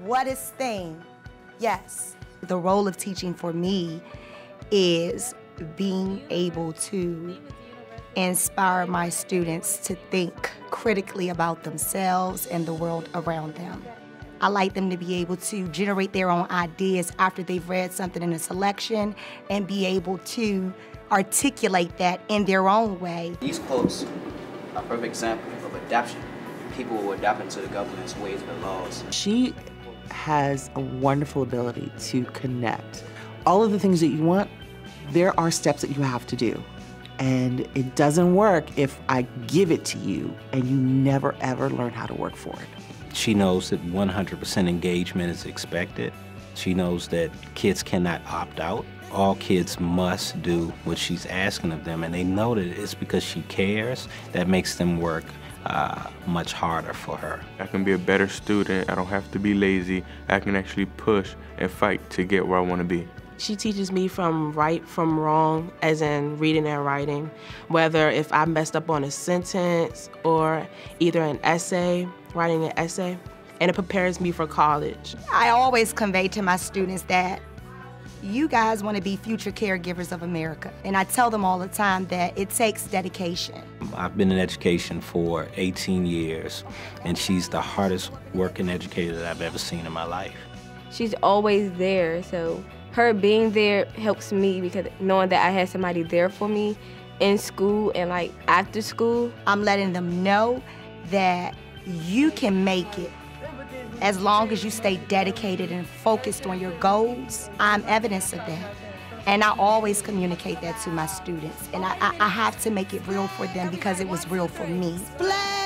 what is STEAM? Yes. The role of teaching for me is being able to inspire my students to think critically about themselves and the world around them. I like them to be able to generate their own ideas after they've read something in a selection and be able to articulate that in their own way. These quotes are a perfect example of adaptation. People will adapt into the government's ways and laws. She has a wonderful ability to connect. All of the things that you want, there are steps that you have to do. And it doesn't work if I give it to you and you never ever learn how to work for it. She knows that 100% engagement is expected. She knows that kids cannot opt out. All kids must do what she's asking of them, and they know that it's because she cares that makes them work much harder for her. I can be a better student. I don't have to be lazy. I can actually push and fight to get where I want to be. She teaches me from right from wrong, as in reading and writing, whether if I messed up on a sentence or either an essay, writing an essay, and it prepares me for college. I always convey to my students that you guys want to be future caregivers of America. And I tell them all the time that it takes dedication. I've been in education for 18 years, and she's the hardest working educator that I've ever seen in my life. She's always there, so her being there helps me because knowing that I had somebody there for me in school and like after school. I'm letting them know that you can make it as long as you stay dedicated and focused on your goals. I'm evidence of that. And I always communicate that to my students. And I have to make it real for them because it was real for me.